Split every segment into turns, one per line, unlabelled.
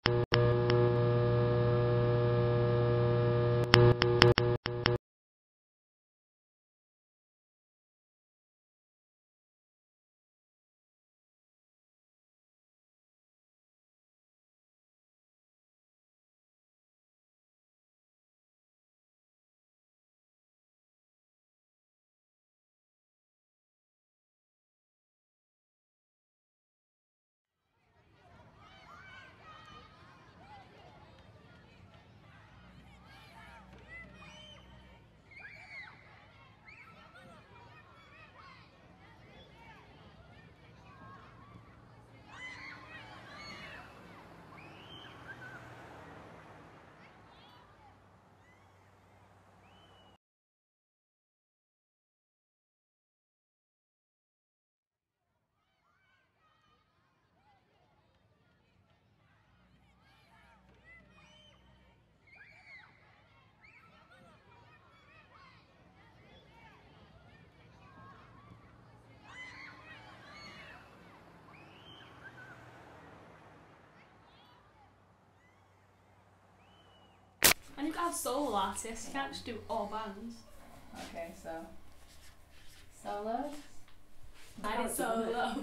And you've got to have solo artists, you can't just do all bands.
Okay, so solo.
I did solo.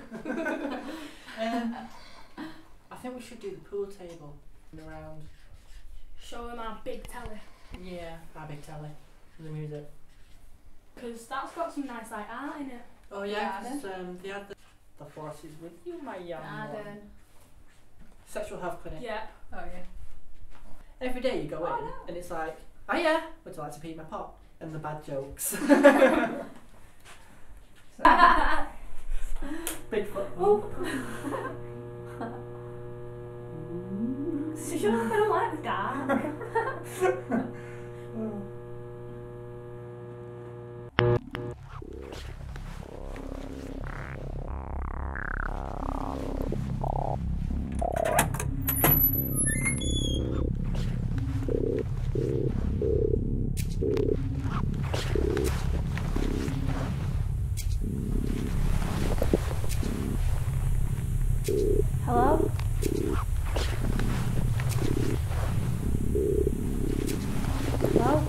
I think we should do the pool table around.
Show them our big telly.
Yeah, our big telly and the music.
Because that's got some nice like art in it.
Oh yeah,
Garden.
'cause, they had the forces with you, my young one.
Garden.
Sexual health clinic.
Yeah.
Oh yeah.
Every day you go in
no.
and it's like, oh yeah, would you like to pee my pot? And the bad jokes. Bigfoot.
Oh. Shut up, I don't like the dark. Hello? Hello?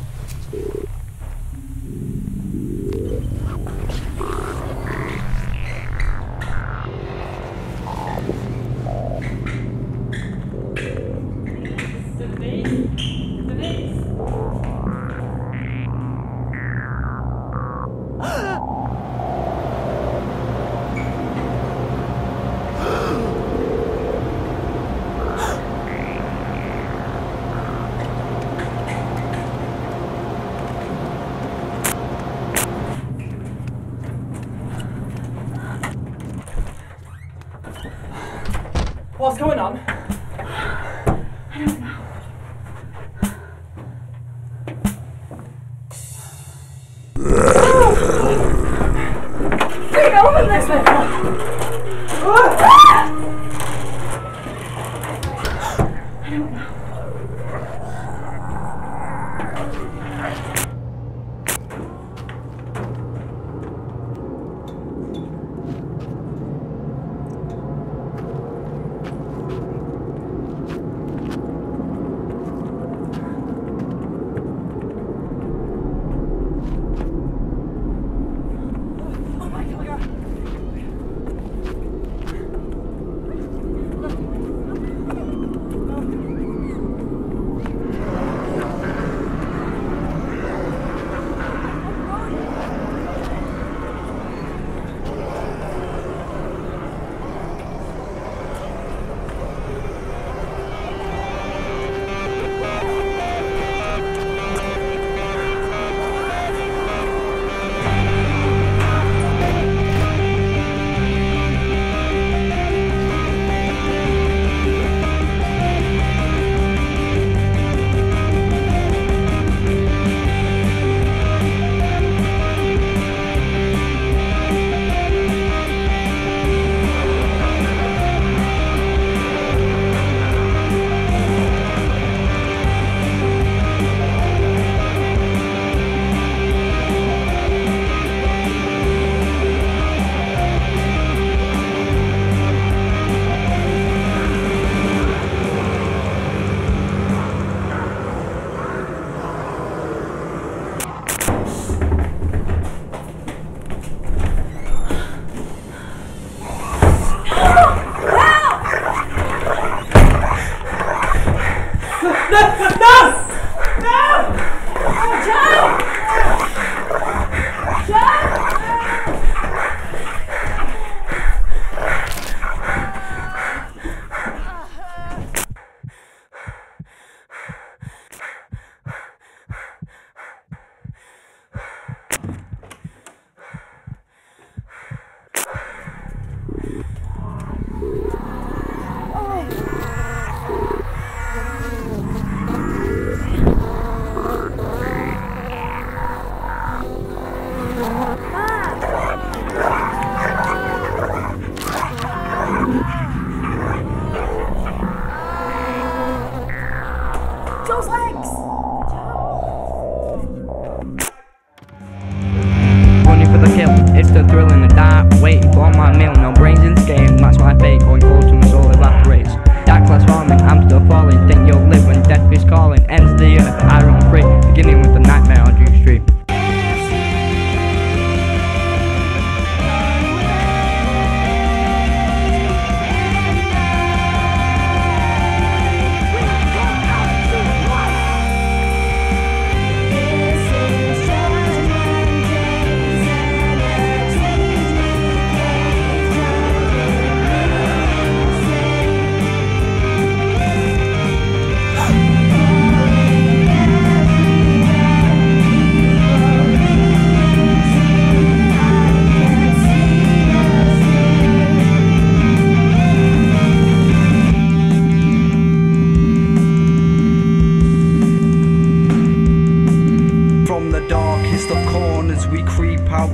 What's going on?
I don't know. Bring it over this way. I don't know.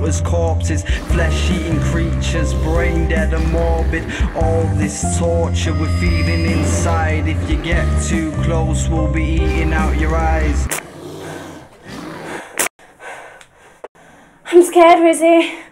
as corpses, flesh-eating creatures, brain dead and morbid. All this torture we're feeling inside. If you get too close, we'll be eating out your eyes.
I'm scared, Rizzy.